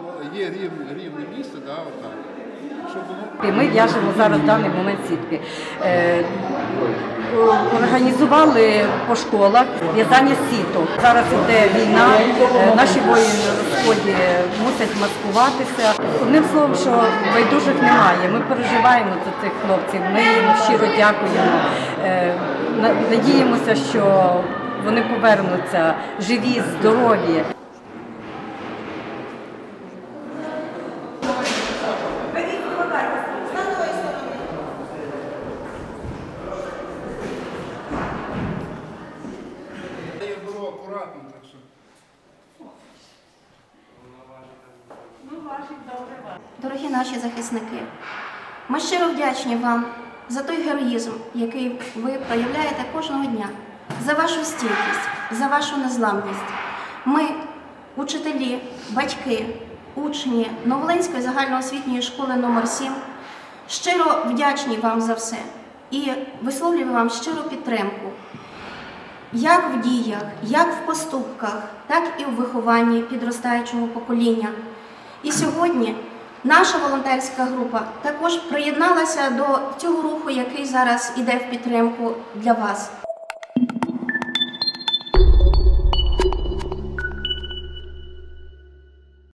є рівне місце, да, отак. Ми в'яжемо зараз в даний момент сітки. Організували по школах в'язання сіток. Зараз йде війна, наші воїни на сході мусять маскуватися. Одним словом, що байдужих немає. Ми переживаємо за цих хлопців, ми їм щиро дякуємо. Надіємося, що вони повернуться живі, здорові. Я беру акуратно, так що. Дорогі наші захисники, ми щиро вдячні вам за той героїзм, який ви проявляєте кожного дня, за вашу стійкість, за вашу незламність. Ми, учителі, батьки, учні Нововолинської загальноосвітньої школи номер 7, щиро вдячні вам за все і висловлюємо вам щиру підтримку. Як в діях, як в поступках, так і в вихованні підростаючого покоління. І сьогодні наша волонтерська група також приєдналася до цього руху, який зараз іде в підтримку для вас.